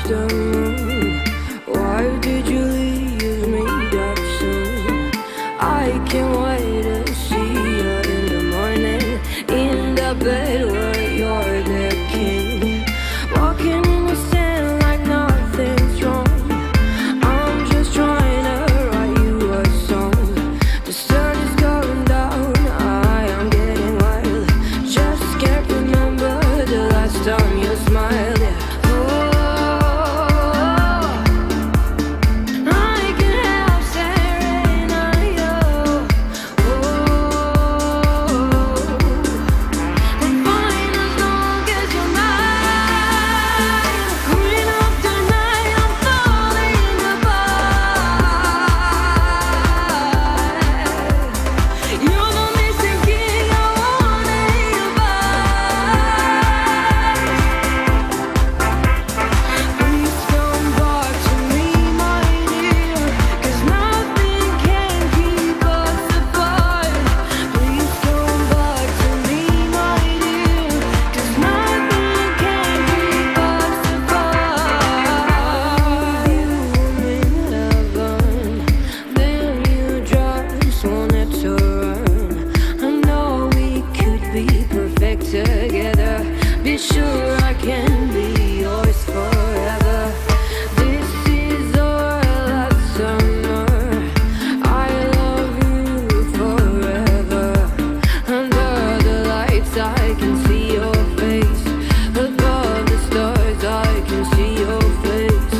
the moon. Why did you leave me that soon? I can't wait to see you in the morning, in the bed where you're the king, walking in the sand like nothing's wrong. I'm just trying to write you a song. The sun is going down, I am getting wild. Just can't remember the last time you smiled. Together, be sure I can be yours forever. This is our last summer. I love you forever. Under the lights I can see your face. Above the stars I can see your face.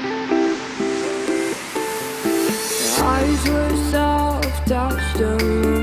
Eyes were soft as the moon.